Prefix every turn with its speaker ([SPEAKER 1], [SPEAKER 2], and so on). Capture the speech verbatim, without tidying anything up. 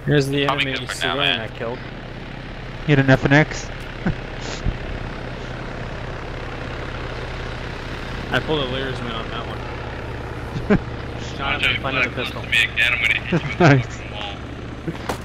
[SPEAKER 1] Here's the
[SPEAKER 2] Probably
[SPEAKER 1] enemy
[SPEAKER 2] good for now,
[SPEAKER 1] civilian
[SPEAKER 2] man.
[SPEAKER 1] I killed.
[SPEAKER 3] You had an F N X?
[SPEAKER 1] I pulled a Liersmann on that one. Shot him in front of the pistol.
[SPEAKER 4] Me again, I'm gonna hit you with
[SPEAKER 3] Nice.
[SPEAKER 4] the fucking wall.